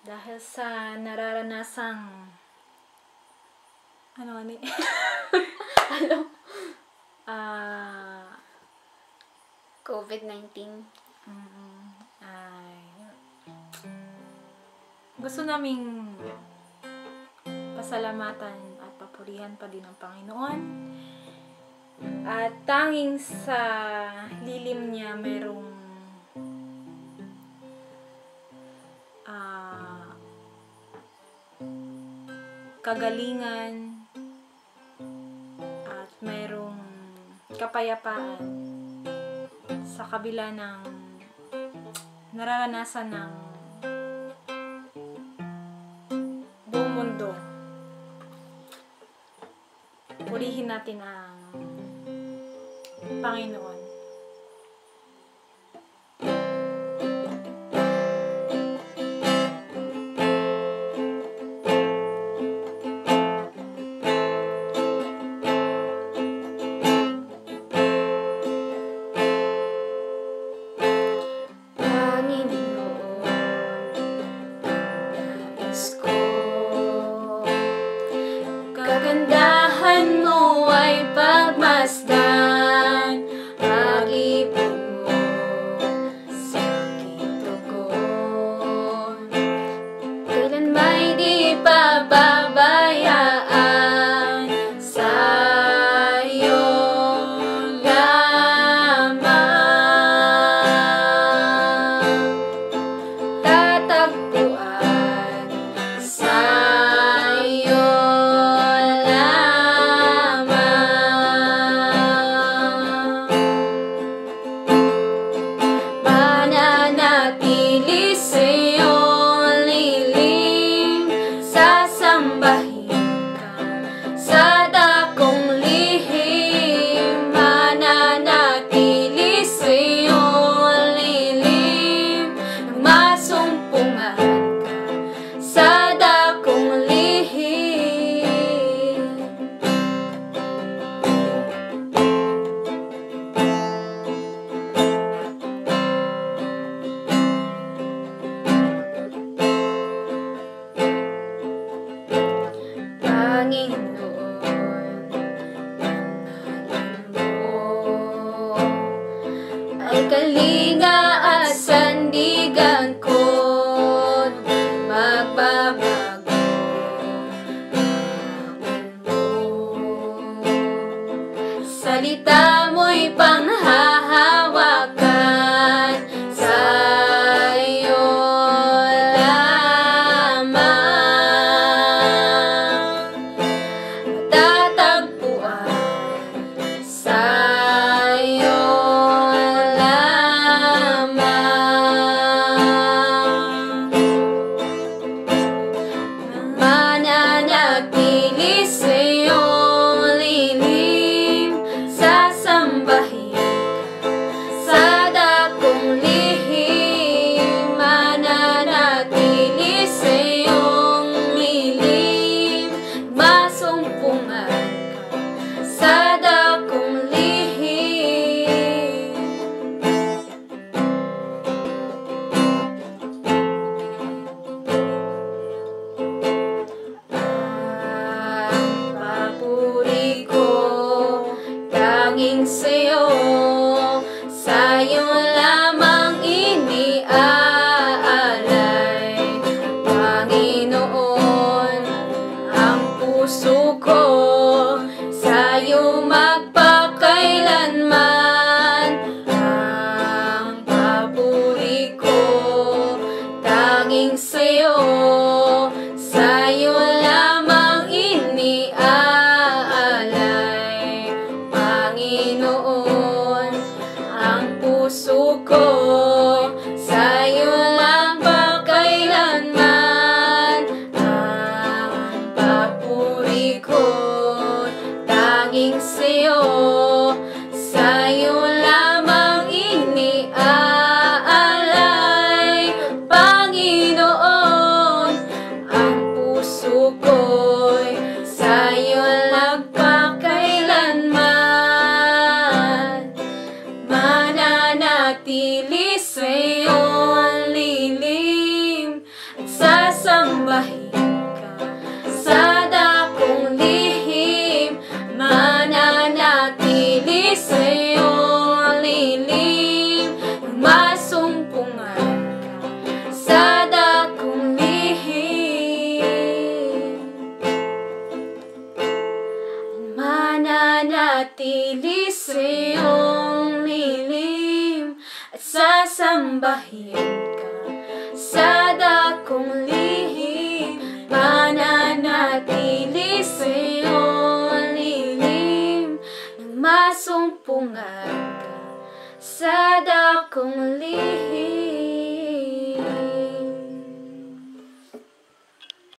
Dahil sa nararanasang ano COVID-19. Ay, gusto naming pasalamatan at papurihan pa din ang Panginoon. At tanging sa lilim niya merong kagalingan at merong kapayapaan sa kabila ng nararanasan ng buong mundo. Purihin natin ang Panginoon. Kagandahan mo ay pagmasdan, pag-ibig mo sa aking tugon. Kailan may di pababayaan sa iyo lamang. Tatagpuan sa iyo mananatili sa iyong lilim, sasambahin ka sa dakong lihim. Mananatili sa iyong lilim, masumpungan ka sa dakong lihim. Panginoon, mo ay kalinga at sandigan ko, magbabago salita mo'y panghahawakan sa iyo lamang. Matatagpuan sa iyo lamang. Mananatili sa iyong lilim, sasambahin ka sa dakong lihim. Mananatili sa iyong lilim, masumpungan ka sa dakong lihim. Ang papuri ko tanging sa'yo, sa'yo lamang iniaalay. Panginoon, ang puso ko sa'yo magpakailanman. Ang papuri ko tanging sa'yo, sa'yo lamang iniaalay. Panginoon, ang puso ko sa'yo lang pagkailanman. Ang papuri ko tanging sa'yo, sa'yo lamang iniaalay. Panginoon, lilim, masumpungan ka sa dakong lihim. Mananatili sa iyong lilim at sasambahin ka sa dakong lihim. Mananatili sa iyong lilim nang masumpungan ka sa dakong lihim.